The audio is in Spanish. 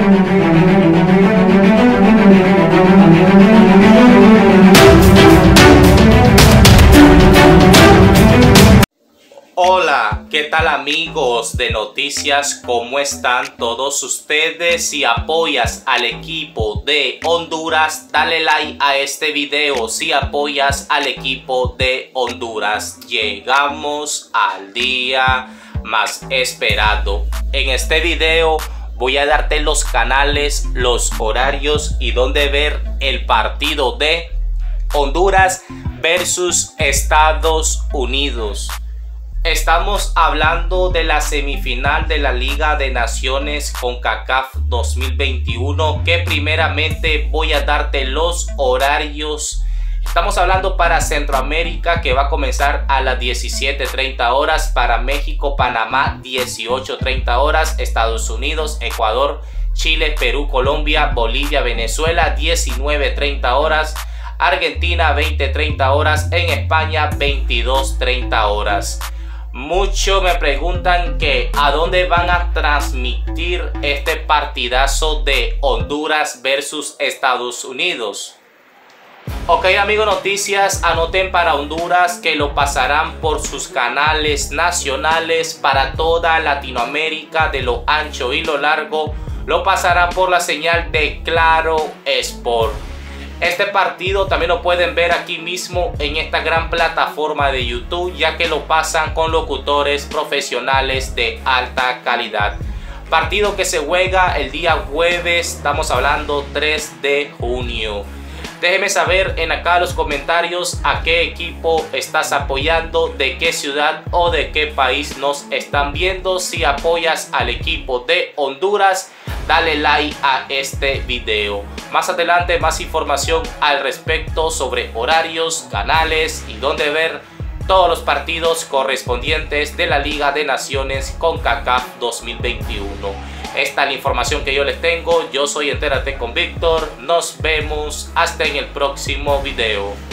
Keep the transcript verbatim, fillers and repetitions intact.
Hola, ¿qué tal amigos de noticias? ¿Cómo están todos ustedes? Si apoyas al equipo de Honduras, dale like a este video. Si apoyas al equipo de Honduras, llegamos al día más esperado. En este video voy a darte los canales, los horarios y dónde ver el partido de Honduras versus Estados Unidos. Estamos hablando de la semifinal de la Liga de Naciones CONCACAF dos mil veintiuno, que primeramente voy a darte los horarios. Estamos hablando para Centroamérica, que va a comenzar a las diecisiete treinta horas, para México, Panamá dieciocho treinta horas, Estados Unidos, Ecuador, Chile, Perú, Colombia, Bolivia, Venezuela diecinueve treinta horas, Argentina veinte treinta horas, en España veintidós treinta horas. Muchos me preguntan que a dónde van a transmitir este partidazo de Honduras versus Estados Unidos. Ok amigos noticias, anoten para Honduras que lo pasarán por sus canales nacionales para toda Latinoamérica, de lo ancho y lo largo. Lo pasará por la señal de Claro Sport. Este partido también lo pueden ver aquí mismo en esta gran plataforma de YouTube, ya que lo pasan con locutores profesionales de alta calidad. Partido que se juega el día jueves, estamos hablando tres de junio. Déjeme saber en acá los comentarios a qué equipo estás apoyando, de qué ciudad o de qué país nos están viendo. Si apoyas al equipo de Honduras, dale like a este video. Más adelante más información al respecto sobre horarios, canales y dónde ver todos los partidos correspondientes de la Liga de Naciones CONCACAF dos mil veintiuno. Esta es la información que yo les tengo. Yo soy Entérate con Víctor. Nos vemos hasta en el próximo video.